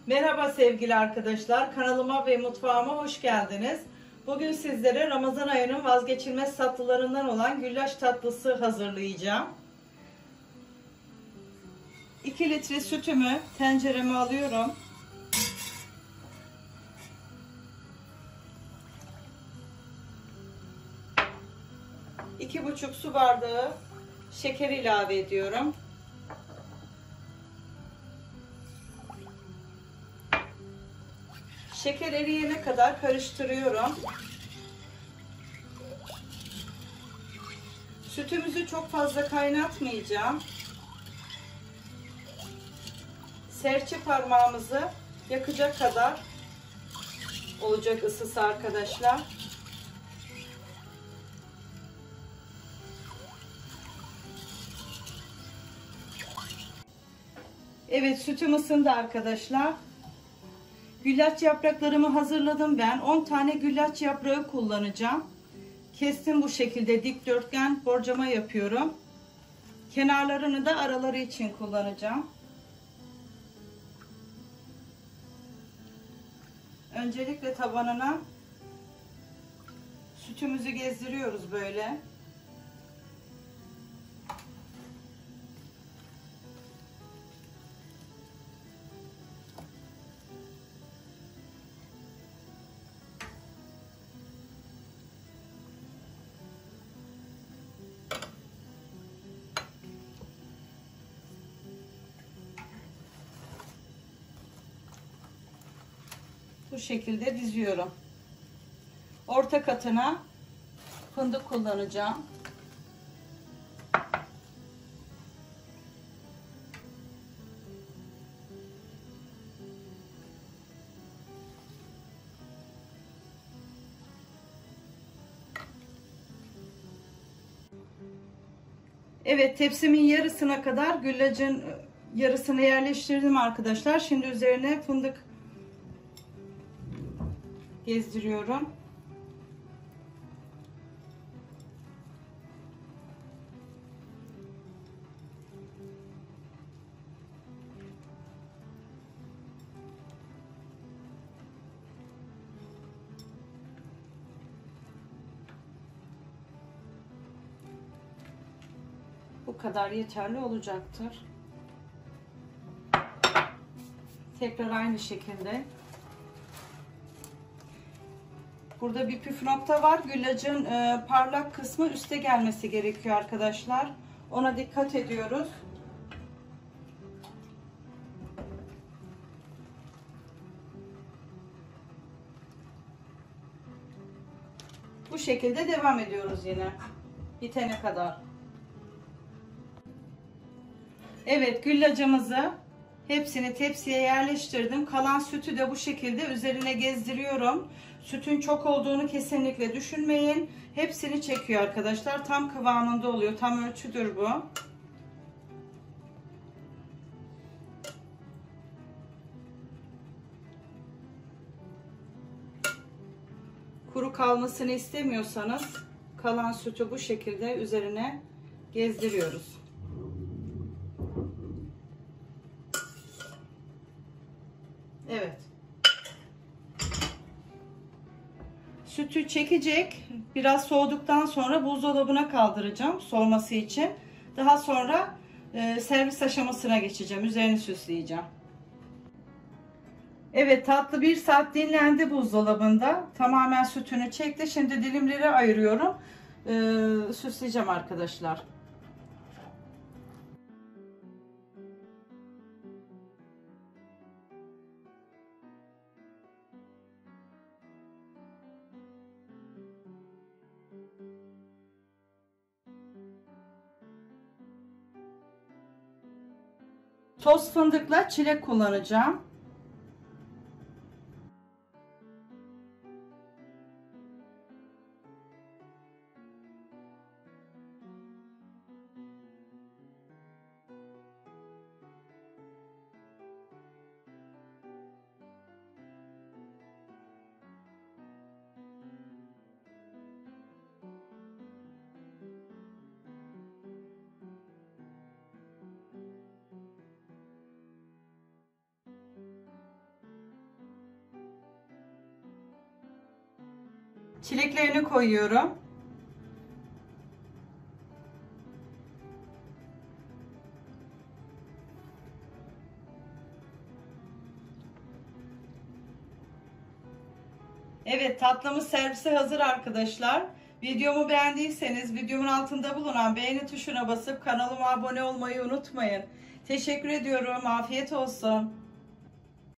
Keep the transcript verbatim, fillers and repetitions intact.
Merhaba sevgili arkadaşlar, kanalıma ve mutfağıma hoş geldiniz. Bugün sizlere Ramazan ayının vazgeçilmez tatlılarından olan güllaç tatlısı hazırlayacağım. iki litre sütümü tencereme alıyorum. iki buçuk su bardağı şeker ilave ediyorum. Şeker eriyene kadar karıştırıyorum. Sütümüzü çok fazla kaynatmayacağım. Serçe parmağımızı yakacak kadar olacak ısısı arkadaşlar. Evet, sütüm ısındı arkadaşlar. Güllaç yapraklarımı hazırladım ben. on tane güllaç yaprağı kullanacağım. Kestim bu şekilde dikdörtgen borcama yapıyorum. Kenarlarını da araları için kullanacağım. Öncelikle tabanına sütümüzü gezdiriyoruz böyle. Bu şekilde diziyorum. Orta katına fındık kullanacağım. Evet, tepsimin yarısına kadar güllacın yarısını yerleştirdim arkadaşlar. Şimdi üzerine fındık gezdiriyorum. Bu kadar yeterli olacaktır. Tekrar aynı şekilde. Burada bir püf nokta var. Güllacın e, parlak kısmı üste gelmesi gerekiyor arkadaşlar. Ona dikkat ediyoruz. Bu şekilde devam ediyoruz yine. Bitene kadar. Evet, güllacımızı hepsini tepsiye yerleştirdim. Kalan sütü de bu şekilde üzerine gezdiriyorum. Sütün çok olduğunu kesinlikle düşünmeyin. Hepsini çekiyor arkadaşlar. Tam kıvamında oluyor. Tam ölçüdür bu. Kuru kalmasını istemiyorsanız kalan sütü bu şekilde üzerine gezdiriyoruz. Evet. Sütü çekecek. Biraz soğuduktan sonra buzdolabına kaldıracağım soğuması için. Daha sonra e, servis aşamasına geçeceğim. Üzerini süsleyeceğim. Evet, tatlı bir saat dinlendi buzdolabında. Tamamen sütünü çekti. Şimdi dilimlere ayırıyorum. E, süsleyeceğim arkadaşlar. Toz fındıkla çilek kullanacağım. Çileklerini koyuyorum. Evet, tatlımız servise hazır arkadaşlar. Videomu beğendiyseniz videomun altında bulunan beğeni tuşuna basıp kanalıma abone olmayı unutmayın. Teşekkür ediyorum. Afiyet olsun.